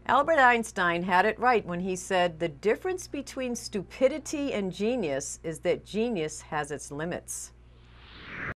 Albert Einstein had it right when he said, "The difference between stupidity and genius is that genius has its limits."